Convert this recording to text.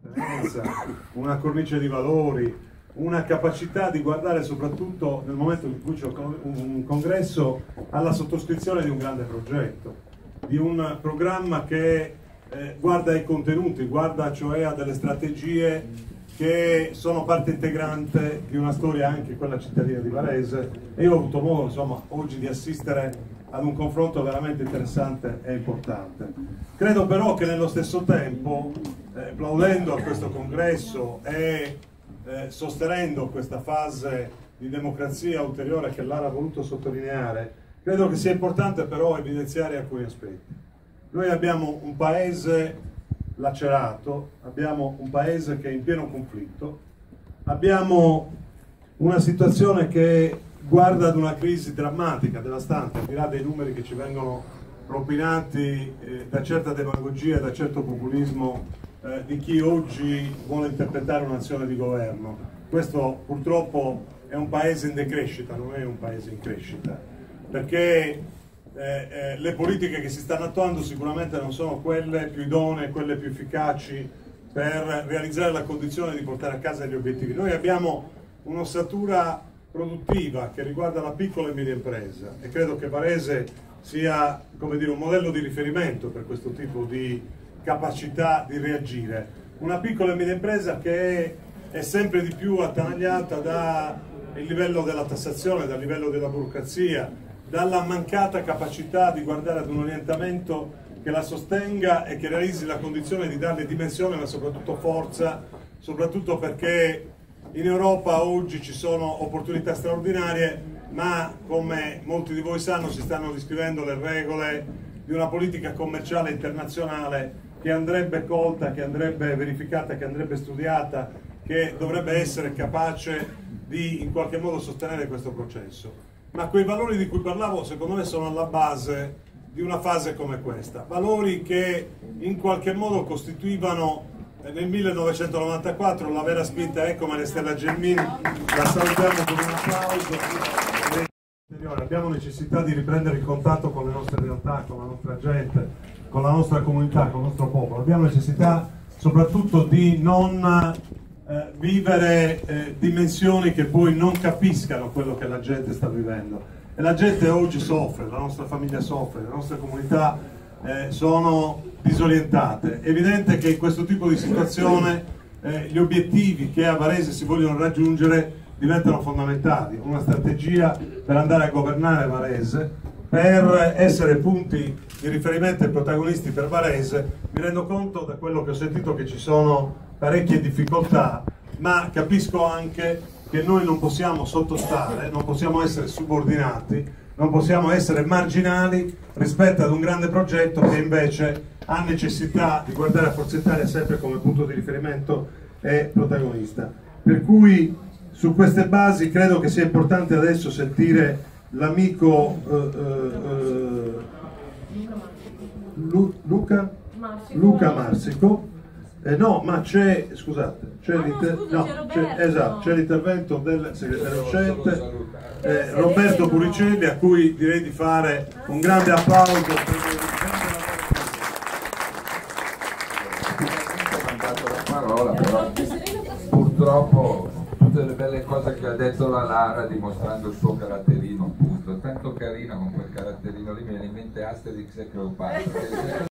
appartenenza, una cornice di valori, una capacità di guardare soprattutto nel momento in cui c'è un congresso alla sottoscrizione di un grande progetto, di un programma che guarda ai contenuti, guarda cioè a delle strategie che sono parte integrante di una storia, anche quella cittadina di Varese, e io ho avuto modo insomma oggi di assistere ad un confronto veramente interessante e importante. Credo però che nello stesso tempo, plaudendo a questo congresso e sostenendo questa fase di democrazia ulteriore che Lara ha voluto sottolineare, credo che sia importante però evidenziare alcuni aspetti. Noi abbiamo un paese lacerato, abbiamo un paese che è in pieno conflitto, abbiamo una situazione che guarda ad una crisi drammatica, devastante, al di là dei numeri che ci vengono propinati da certa demagogia e da certo populismo di chi oggi vuole interpretare un'azione di governo. Questo purtroppo è un paese in decrescita, non è un paese in crescita, perché le politiche che si stanno attuando sicuramente non sono quelle più idonee, quelle più efficaci per realizzare la condizione di portare a casa gli obiettivi. Noi abbiamo un'ossatura produttiva che riguarda la piccola e media impresa e credo che Varese sia, come dire, un modello di riferimento per questo tipo di capacità di reagire. Una piccola e media impresa che è sempre di più attanagliata dal livello della tassazione, dal livello della burocrazia, dalla mancata capacità di guardare ad un orientamento che la sostenga e che realizzi la condizione di darle dimensione ma soprattutto forza, soprattutto perché in Europa oggi ci sono opportunità straordinarie, ma come molti di voi sanno si stanno riscrivendo le regole di una politica commerciale internazionale che andrebbe colta, che andrebbe verificata, che andrebbe studiata, che dovrebbe essere capace di in qualche modo sostenere questo processo. Ma quei valori di cui parlavo secondo me sono alla base di una fase come questa, valori che in qualche modo costituivano nel 1994 la vera spinta Ecco Maria Stella Gelmini, la salutiamo con un applauso. Abbiamo necessità di riprendere il contatto con le nostre realtà, con la nostra gente, con la nostra comunità, con il nostro popolo. Abbiamo necessità soprattutto di non vivere dimensioni che poi non capiscano quello che la gente sta vivendo. E la gente oggi soffre, la nostra famiglia soffre, le nostre comunità sono disorientate. È evidente che in questo tipo di situazione gli obiettivi che a Varese si vogliono raggiungere diventano fondamentali. Una strategia per andare a governare Varese, per essere punti di riferimento e protagonisti per Varese. Mi rendo conto da quello che ho sentito che ci sono parecchie difficoltà, ma capisco anche che noi non possiamo sottostare, non possiamo essere subordinati, non possiamo essere marginali rispetto ad un grande progetto che invece ha necessità di guardare a Forza Italia sempre come punto di riferimento e protagonista. Per cui su queste basi credo che sia importante adesso sentire l'amico Luca Marsico. No, ma c'è, scusate, c'è l'intervento del segretario uscente Roberto Puricelli, a cui direi di fare un grande applauso per però purtroppo tutte le belle cose che ha detto la Lara dimostrando il suo caratterino, appunto, tanto carino con quel caratterino lì, mi viene in mente Asterix e Cleopatra.